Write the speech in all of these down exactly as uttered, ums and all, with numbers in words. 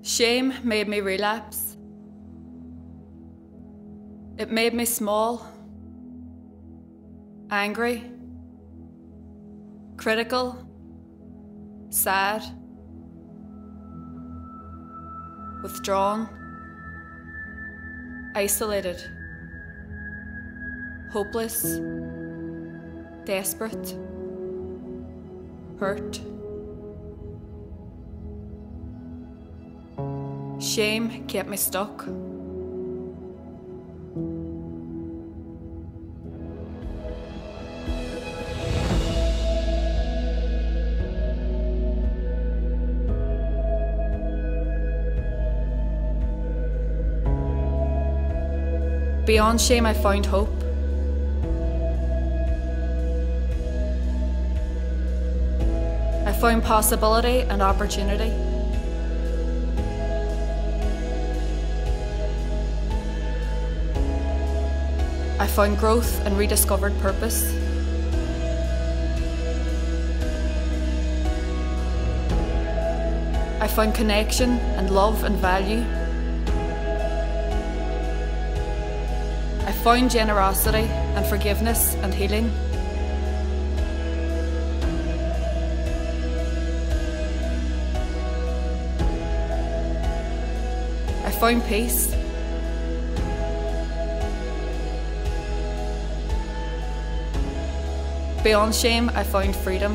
Shame made me relapse. It made me small, angry, critical, sad, withdrawn, isolated, hopeless, desperate, hurt. Shame kept me stuck. Beyond shame, I found hope. I found possibility and opportunity. I found growth and rediscovered purpose. I found connection and love and value. I found generosity and forgiveness and healing. I found peace. Beyond shame, I found freedom.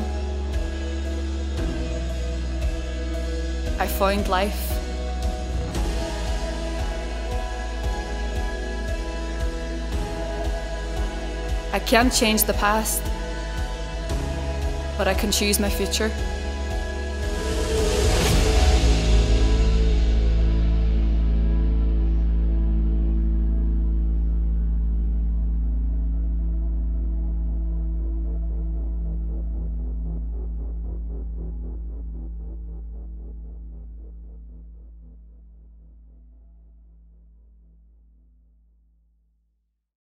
I found life. I can't change the past, but I can choose my future.